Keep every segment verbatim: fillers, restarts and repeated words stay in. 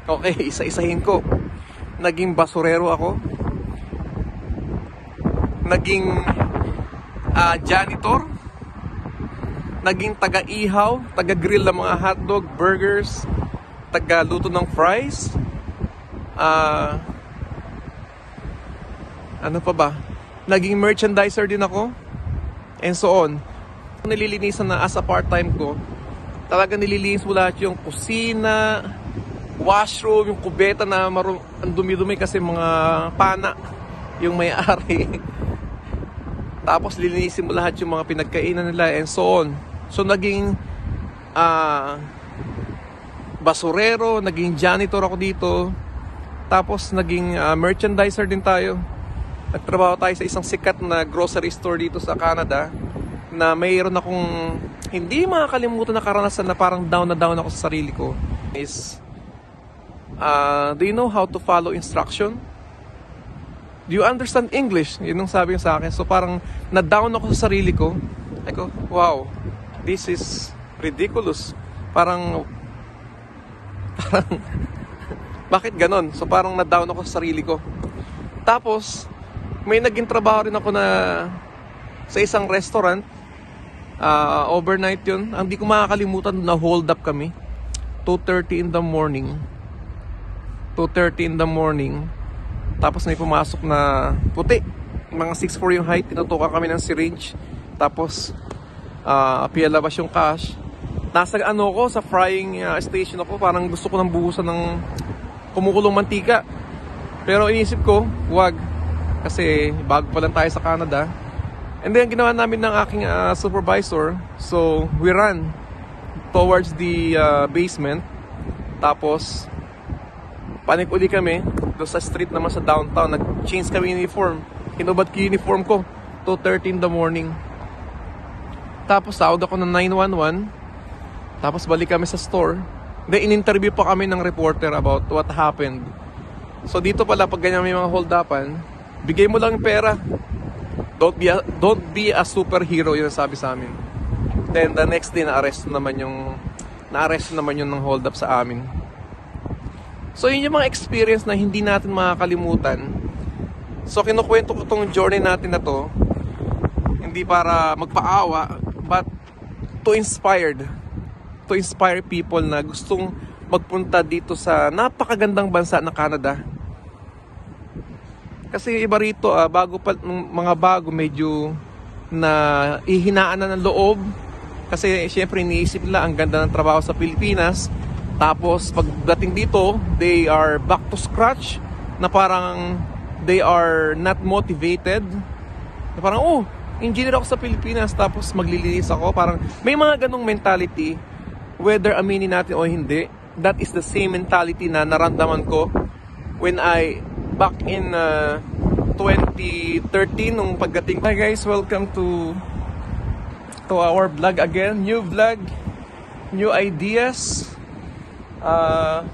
Okay, isa-isahin ko. Naging basurero ako. Naging uh, janitor. Naging taga-ihaw, taga-grill ng mga hotdog, burgers, taga-luto ng fries. Uh, ano pa ba? Naging merchandiser din ako. And so on. Nililinisan na as a part-time ko. Talaga nililinis mo lahat yung kusina, washroom, yung kubeta na maru- ang dumi-dumi kasi mga pana yung may-ari. Tapos lilinisin mo lahat yung mga pinagkainan nila and so on. So naging uh, basurero, naging janitor ako dito. Tapos naging uh, merchandiser din tayo. Nagtrabaho tayo sa isang sikat na grocery store dito sa Canada na mayroon akong hindi makakalimutan na karanasan na parang down na down ako sa sarili ko. Is, uh, do you know how to follow instruction? Do you understand English? Yun ang sabi niya sa akin. So parang na-down ako sa sarili ko. Ako, wow, this is ridiculous. Parang, parang, bakit ganon? So parang na-down ako sa sarili ko. Tapos, may naging trabaho rin ako na sa isang restaurant. Uh, overnight yun. Ang di ko makakalimutan na hold up kami. two thirty in the morning. two thirty in the morning. Tapos may pumasok na puti. Mga six four yung height. Tinutukan kami ng syringe. Tapos, uh, pinalabas yung cash. Nasa ano ko, sa frying uh, station ako. Parang gusto ko nang buhusan ng kumukulong mantika. Pero inisip ko, wag. Kasi bago pa lang tayo sa Canada. And then ginawa namin ng aking uh, supervisor. So we ran towards the uh, basement. Tapos panik uli kami doon sa street naman sa downtown. Nag-change kami uniform. Hinubad ko uniform ko two thirty in the morning. Tapos tawag ako ng nine one one. Tapos balik kami sa store. Then in-interview pa kami ng reporter about what happened. So dito pala pag ganyan may mga hold-upan, bigay mo lang yung pera. Don't be a, don't be a superhero, yun ang sabi sa amin. Then the next day na-arrest naman yung na-arrest naman yung ng hold up sa amin. So yun yung mga experience na hindi natin makakalimutan. So kinukwento ko tong journey natin na to hindi para magpaawa, but to inspired to inspire people na gustong magpunta dito sa napakagandang bansa na Canada. Kasi iba rito, ah, bago pa, mga bago medyo na ihinaan na ng loob. Kasi syempre iniisip nila ang ganda ng trabaho sa Pilipinas. Tapos pagdating dito, they are back to scratch. Na parang they are not motivated. Na parang, oh, engineer ako sa Pilipinas tapos maglilinis ako. Parang may mga ganong mentality. Whether aminin natin o hindi, that is the same mentality na naramdaman ko when I back in uh, twenty thirteen nung pagdating. Hi guys, welcome to to our vlog again. New vlog, new ideas. Uh,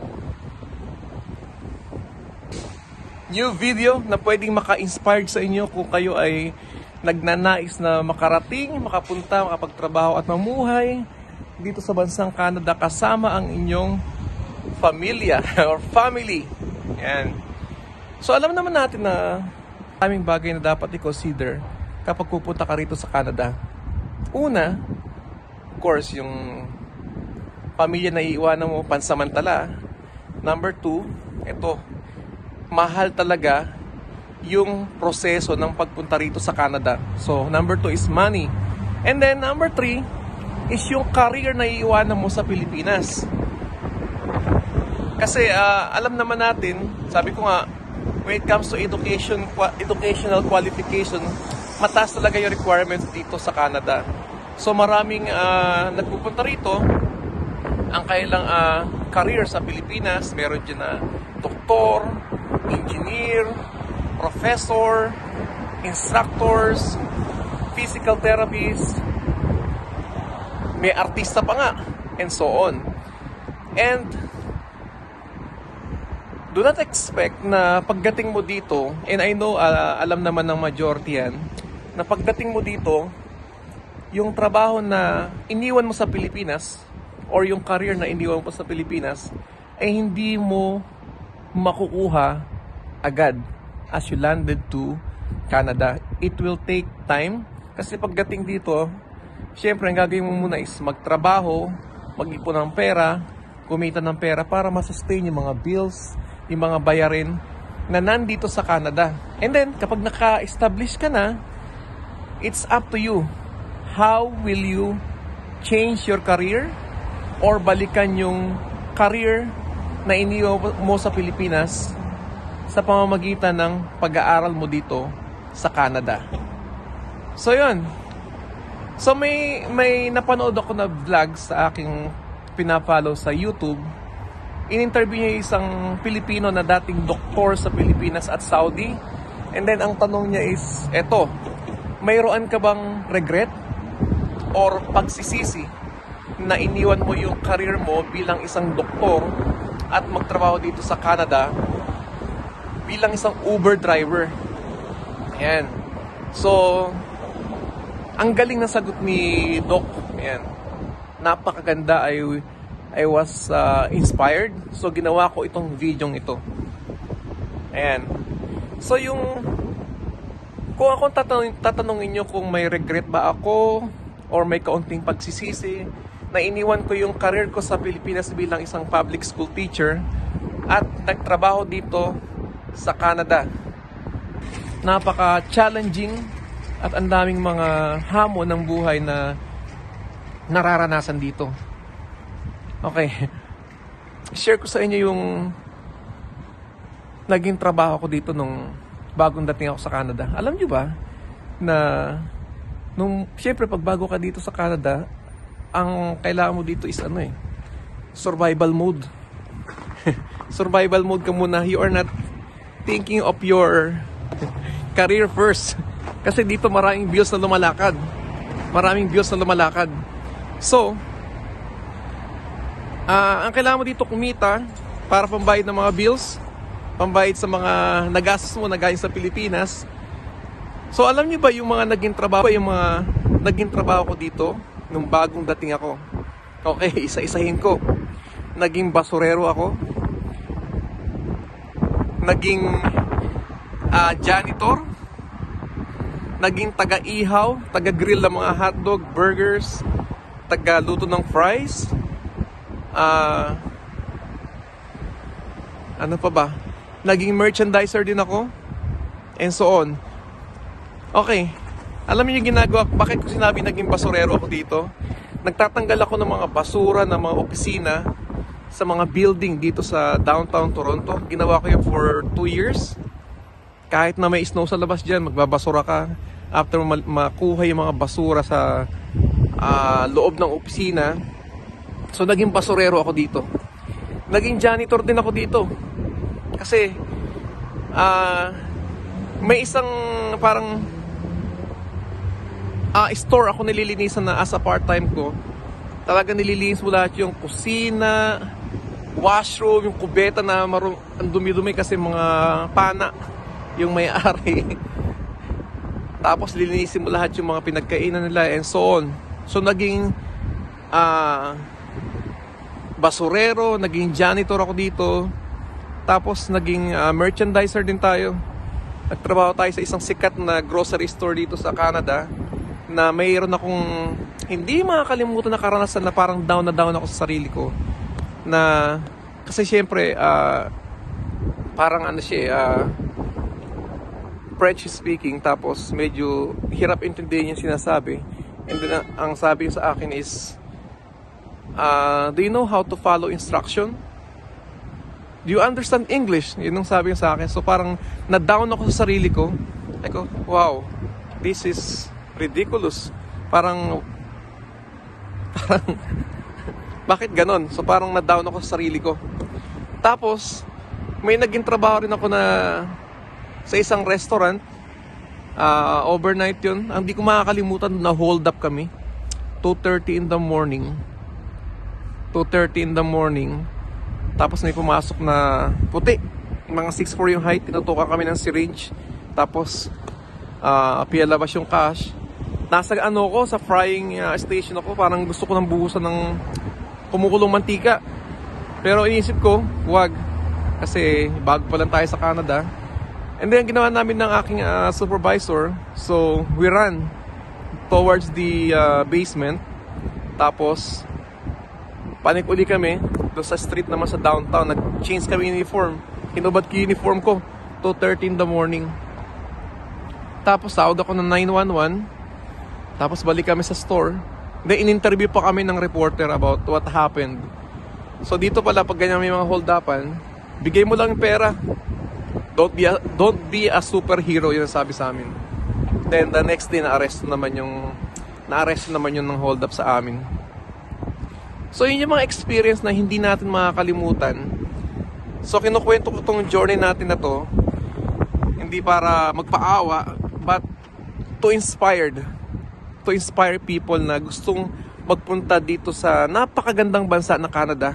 new video na pwedeng maka-inspired sa inyo kung kayo ay nagnanais na makarating, makapunta, makapagtrabaho at mamuhay dito sa bansang Canada kasama ang inyong pamilya or family. Yan. So alam naman natin na aming bagay na dapat i-consider kapag pupunta ka rito sa Canada. Una, of course, yung pamilya na iiwanan mo pansamantala. Number two, ito, mahal talaga yung proseso ng pagpunta rito sa Canada. So number two is money. And then number three is yung career na iiwanan mo sa Pilipinas. Kasi uh, alam naman natin, sabi ko nga, when it comes to education, educational qualification, mataas talaga yung requirements dito sa Canada. So maraming uh, nagpupunta rito, ang kailang uh, career sa Pilipinas, meron dyan na doktor, engineer, professor, instructors, physical therapists, may artista pa nga, and so on. And do not expect na pagdating mo dito, and I know uh, alam naman ng majority yan, na pagdating mo dito, yung trabaho na iniwan mo sa Pilipinas, or yung career na iniwan mo sa Pilipinas, ay hindi mo makukuha agad as you landed to Canada. It will take time kasi pagdating dito, syempre ang gagawin mo muna is magtrabaho, mag-ipon ng pera, kumita ng pera para masustain yung mga bills, yung mga bayarin na nandito sa Canada. And then, kapag naka-establish ka na, it's up to you. How will you change your career or balikan yung career na iniwan mo sa Pilipinas sa pamamagitan ng pag-aaral mo dito sa Canada. So, yun. So, may, may napanood ako na vlog sa aking pinafollow sa YouTube. In-interview niya isang Pilipino na dating doktor sa Pilipinas at Saudi. And then, ang tanong niya is, eto, mayroon ka bang regret or pagsisisi na iniwan mo yung career mo bilang isang doktor at magtrabaho dito sa Canada bilang isang Uber driver? Ayan. So, ang galing na sagot ni Doc. Ayan. Napakaganda. I, I was uh, inspired. So, ginawa ko itong video ito. Ayan. So, yung kung ako tatanungin, tatanungin nyo kung may regret ba ako or may kaunting pagsisisi na iniwan ko yung career ko sa Pilipinas bilang isang public school teacher at nagtrabaho dito sa Canada. Napaka-challenging at ang daming mga hamon ng buhay na nararanasan dito. Okay. Share ko sa inyo yung naging trabaho ko dito nung bagong dating ako sa Canada. Alam nyo ba na nung syempre pag bago ka dito sa Canada, ang kailangan mo dito is ano eh, survival mode. Survival mode ka muna. You are not thinking of your career first. Kasi dito maraming bills na lumalakad. Maraming bills na lumalakad. So, uh, ang kailangan mo dito kumita para pambayad ng mga bills, pambayad sa mga nagastos mo na galing sa Pilipinas. So, alam niyo ba yung mga naging trabaho, yung mga naging trabaho ko dito nung bagong dating ako? Okay, isa-isahin ko. Naging basurero ako. Naging uh, janitor. Naging taga-ihaw, taga-grill ng mga hotdog, burgers, taga-luto ng fries. Uh, ano pa ba? Naging merchandiser din ako. And so on. Okay. Alam niyo yung ginagawa, bakit ko sinabi naging basurero ako dito? Nagtatanggal ako ng mga basura, ng mga opisina sa mga building dito sa downtown Toronto. Ginawa ko yun for two years. Kahit na may snow sa labas dyan, magbabasura ka. After makuha yung mga basura sa uh, loob ng opisina. So, naging basurero ako dito. Naging janitor din ako dito. Kasi, uh, may isang parang uh, store ako nililinisan na as a part-time ko. Talaga nililinis mo lahat yung kusina, washroom, yung kubeta na maru- ang dumi-dumi kasi mga pana yung may-ari. Tapos lilinisin mo lahat yung mga pinagkainan nila and so on. So naging uh, basurero, naging janitor ako dito. Tapos naging uh, merchandiser din tayo. Nagtrabaho tayo sa isang sikat na grocery store dito sa Canada na mayroon akong hindi makakalimutan na karanasan na parang down na down ako sa sarili ko. Na kasi syempre uh, parang ano siya uh, French speaking, tapos medyo hirap intindihin yung sinasabi. And then, uh, ang sabi sa akin is, uh, do you know how to follow instruction? Do you understand English? Yun ang sabi sa akin. So parang na-down ako sa sarili ko. Like, wow, this is ridiculous. Parang, parang, bakit ganon? So parang na-down ako sa sarili ko. Tapos, may naging trabaho rin ako na sa isang restaurant, uh, overnight yun. Ang di ko makakalimutan, na hold up kami two thirty in the morning two thirty in the morning. Tapos may pumasok na puti, mga six four yung height. Tinutukan kami ng syringe. Tapos uh, pinalabas yung cash. Nasa ano ko, sa frying uh, station ako. Parang gusto ko nang buhusan ng kumukulong mantika. Pero iniisip ko, wag. Kasi bago pa lang tayo sa Canada. And then ginawa namin ng aking uh, supervisor. So we ran towards the uh, basement. Tapos panik uli kami doon sa street naman sa downtown. Nag-change kami uniform. Hinubad ko uniform ko two thirty in the morning. Tapos tawag ako ng nine one one. Tapos balik kami sa store. Then in-interview pa kami ng reporter about what happened. So dito pala pag ganyan may mga hold-upan, bigay mo lang yung pera. Don't be a, don't be a superhero, yun ang sabi sa amin. Then the next day na-arrest naman yung na-arrest naman yun ng hold-up sa amin. So yun yung mga experience na hindi natin makakalimutan. So kinukwento ko tong journey natin na to hindi para magpaawa, but to inspired to inspire people na gustong magpunta dito sa napakagandang bansa na Canada.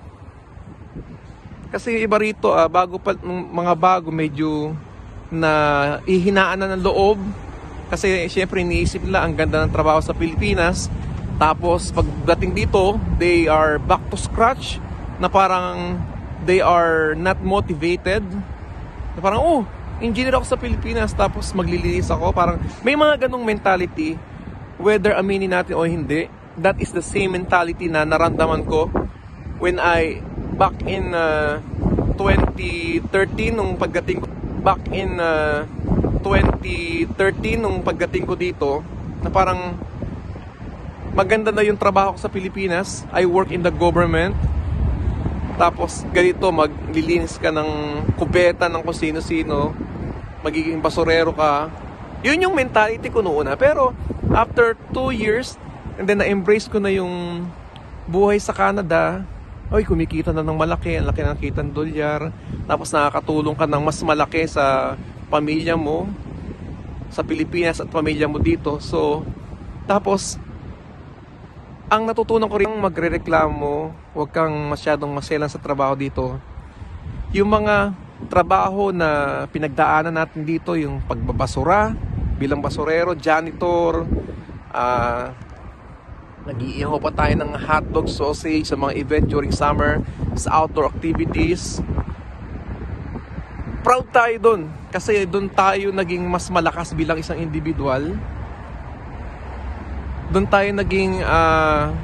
Kasi iba rito, ah, bago pa, mga bago medyo na ihinaan na ng loob. Kasi syempre iniisip nila ang ganda ng trabaho sa Pilipinas. Tapos pagdating dito, they are back to scratch. Na parang they are not motivated. Na parang, oh, engineer ako sa Pilipinas tapos maglilinis ako. Parang may mga ganong mentality. Whether aminin natin o hindi, that is the same mentality na naramdaman ko when I back in uh, twenty thirteen nung pagdating ko back in uh, twenty thirteen nung pagdating ko dito, na parang maganda na yung trabaho ko sa Pilipinas. I work in the government. Tapos ganito, maglilinis ka ng kubeta ng kung sino-sino, magiging basurero ka. Yun yung mentality ko noon. Pero after two years, and then na-embrace ko na yung buhay sa Canada. Oy, kumikita na ng malaki, ang laki ng kitang dolyar. Tapos nakakatulong ka ng mas malaki sa pamilya mo, sa Pilipinas at pamilya mo dito. So, tapos, ang natutunan ko rin magre-reklamo, huwag kang masyadong maselan sa trabaho dito. Yung mga trabaho na pinagdaanan natin dito, yung pagbabasura, bilang basurero, janitor, ah, uh, nag-iihaw pa tayo ng hotdog, sausage sa mga event during summer, sa outdoor activities. Proud tayo dun. Kasi dun tayo naging mas malakas bilang isang individual. Dun tayo naging, uh,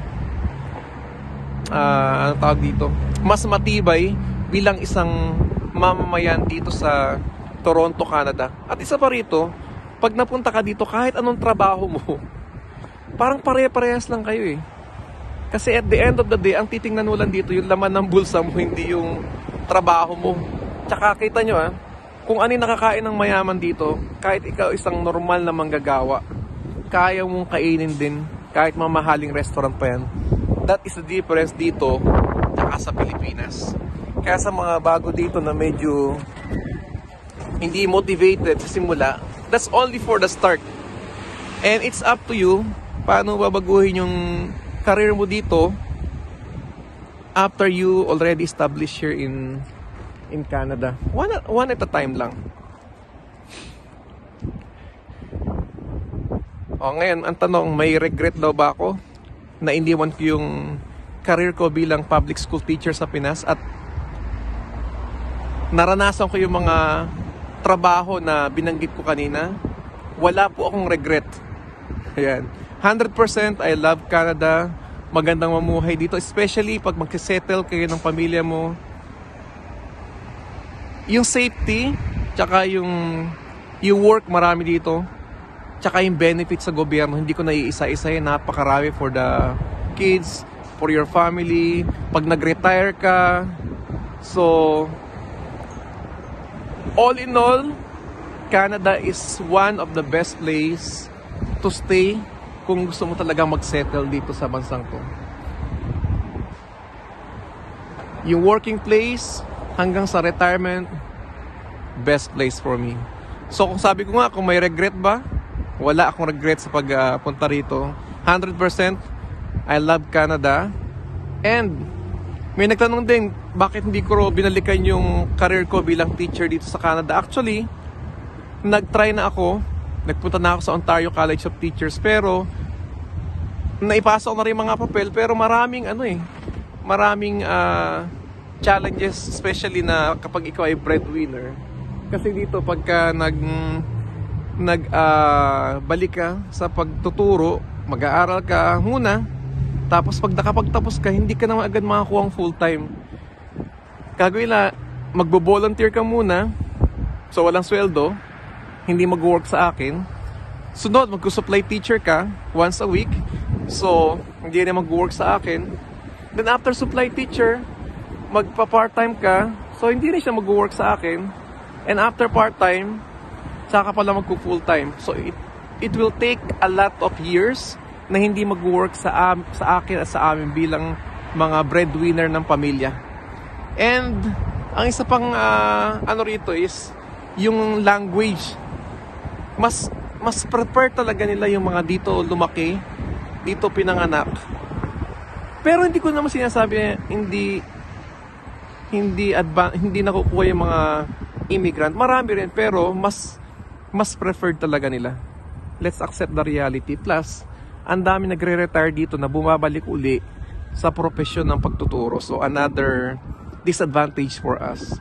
uh, ano tawag dito? Mas matibay bilang isang mamamayan dito sa Toronto, Canada. At isa pa rito, pag napunta ka dito, kahit anong trabaho mo, parang pare-parehas lang kayo eh. Kasi at the end of the day, ang titingnan mo lang dito, yung laman ng bulsa mo, hindi yung trabaho mo. Tsaka kita nyo ah, kung ano yung nakakain ng mayaman dito, kahit ikaw isang normal na manggagawa, kaya mong kainin din, kahit mamahaling restaurant pa yan. That is the difference dito, tsaka sa Pilipinas. Kaya sa mga bago dito na medyo hindi motivated sa simula, that's only for the start. And it's up to you paano babaguhin yung career mo dito after you already established here in in Canada. One at, one at a time lang. O ngayon, ang tanong, may regret daw ba ako na iniwan ko yung career ko bilang public school teacher sa Pinas at naranasan ko yung mga trabaho na binanggit ko kanina? Wala po akong regret. Ayan. one hundred percent I love Canada. Magandang mamuhay dito, especially pag magsisettle kayo ng pamilya mo. Yung safety, tsaka yung yung work marami dito. Tsaka yung benefits sa gobyerno, hindi ko na iisa-isa yun. Napakarami for the kids, for your family. Pag nag-retire ka. So, all in all, Canada is one of the best place to stay kung gusto mo talagang mag-settle dito sa bansang to. Yung working place hanggang sa retirement, best place for me. So kung sabi ko nga, kung may regret ba, wala akong regret sa pagpunta uh, rito. one hundred percent I love Canada. And may nagtanong din, bakit hindi ko binalikan yung career ko bilang teacher dito sa Canada? Actually, nag-try na ako. Nagpunta na ako sa Ontario College of Teachers, pero naipasa ko na rin mga papel, pero maraming ano eh, maraming uh, challenges, especially na kapag ikaw ay breadwinner. Kasi dito pagka nag nag uh, balik ka sa pagtuturo, mag-aaral ka muna, tapos pag nakapagtapos ka, hindi ka na agad makakuha ang full time. Gagawin na, magbo-volunteer ka muna, so walang sweldo, hindi mag-work sa akin. Sunod, mag-supply teacher ka once a week, so hindi na mag-work sa akin. Then after supply teacher, magpa-part-time ka, so hindi rin siya mag-work sa akin. And after part-time, saka pala magpo-full-time. So it, it will take a lot of years na hindi mag-work sa, um, sa akin at sa amin bilang mga breadwinner ng pamilya. And ang isa pang uh, ano rito is yung language. Mas mas prefer talaga nila yung mga dito lumaki, dito pinanganak. Pero hindi ko naman sinasabi hindi hindi adva- hindi nakukuha yung mga immigrant. Marami rin, pero mas mas preferred talaga nila. Let's accept the reality. Plus, ang dami nagre-retire dito na bumabalik uli sa profesyon ng pagtuturo. So, another disadvantage for us.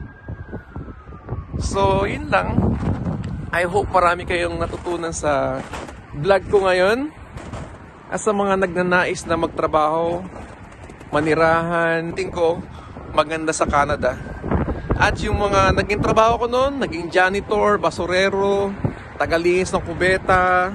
So, yun lang. I hope marami kayong natutunan sa vlog ko ngayon. As sa mga nagnanais na magtrabaho, manirahan, tingin ko maganda sa Canada. At yung mga naging trabaho ko noon, naging janitor, basurero, tagalinis ng kubeta,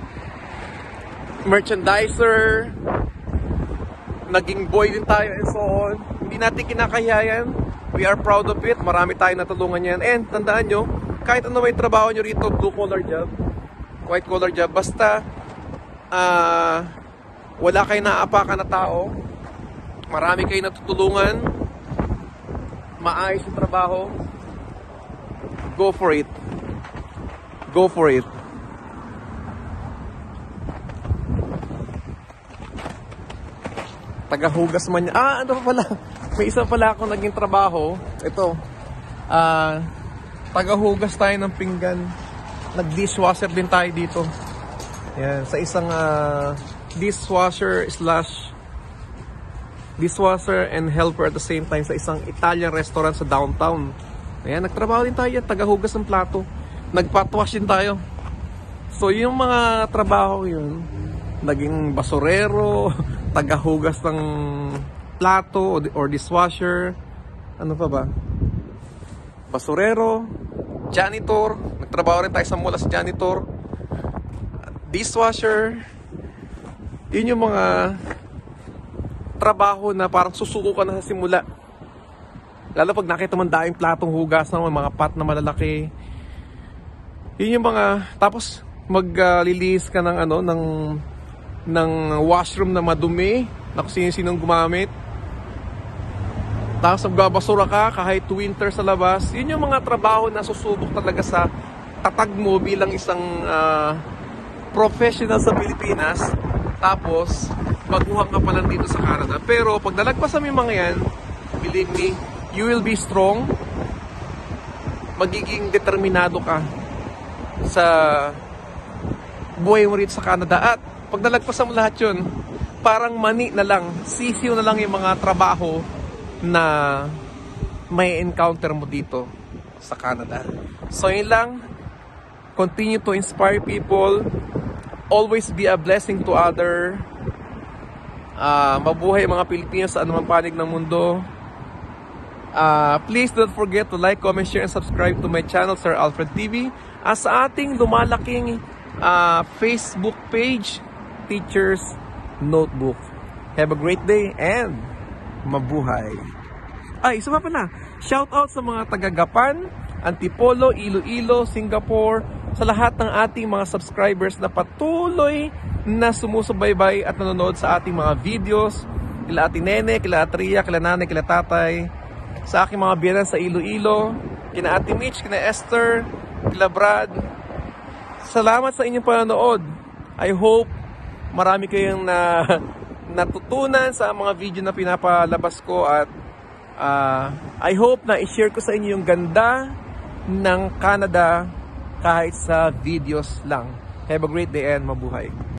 merchandiser, naging boy din tayo and so on. Hindi natin kinakahiya yan. We are proud of it. Marami tayong natulungan yan. And tandaan nyo, kahit ano may trabaho nyo rito, blue collar job, white collar job, basta uh, wala kayo naaapakan na tao, marami kayo natutulungan, maayos yung trabaho, go for it. Go for it. Tagahugas man niya. Ah, ano pa pala? May isa pala akong naging trabaho. Ito. Ah, tagahugas tayo ng pinggan. Nag-dishwasher din tayo dito. Yan, sa isang uh, dishwasher slash dishwasher and helper at the same time sa isang Italian restaurant sa downtown. Ayan, nagtrabaho din tayo yan, tagahugas ng plato. Nagpatwash din tayo. So, yung mga trabaho yun, naging basurero, tagahugas ng plato or dishwasher, ano pa ba? Basurero, janitor, nagtrabaho rin tayo sa mall as janitor, dishwasher. Yun yung mga trabaho na parang susuko ka na sa simula. Lalo pag nakita man daing platong hugas ng mga pot na malalaki. Yun yung mga, tapos maglilinis uh, ka ng ano, ng ng washroom na madumi, na kung sino-sinong gumamit. Tapos magbabasura ka kahit winter sa labas. Yun yung mga trabaho na susubok talaga sa tatag mo bilang isang uh, professional sa Pilipinas. Tapos baguhan ka pa lang dito sa Canada. Pero pag nalagpasan mo yung mga yan, believe me, you will be strong. Magiging determinado ka sa buhay mo rito sa Canada. At pag nalagpasan mo lahat yun, parang mani na lang, sisiw na lang yung mga trabaho na may encounter mo dito sa Canada. So yun lang, continue to inspire people, always be a blessing to other. Uh, mabuhay mga Pilipino sa anumang panig ng mundo. Uh, please don't forget to like, comment, share, and subscribe to my channel, Sir Alfred T V. At sa ating lumalaking uh, Facebook page, Teacher's Notebook. Have a great day and mabuhay. Ay, isa pa pala. Shout out sa mga taga-Gapan, Antipolo, Iloilo, Singapore, sa lahat ng ating mga subscribers na patuloy na sumusubaybay at nanonood sa ating mga videos. Kila Ate Nene, kila Atria, kila Nanay, kila Tatay. Sa aking mga biyanan sa Iloilo, kina Ate Mitch, kina Esther, kila Brad. Salamat sa inyong panonood. I hope marami kayong na, natutunan sa mga video na pinapalabas ko at uh, I hope na i-share ko sa inyo yung ganda ng Canada kahit sa videos lang. Have a great day and mabuhay.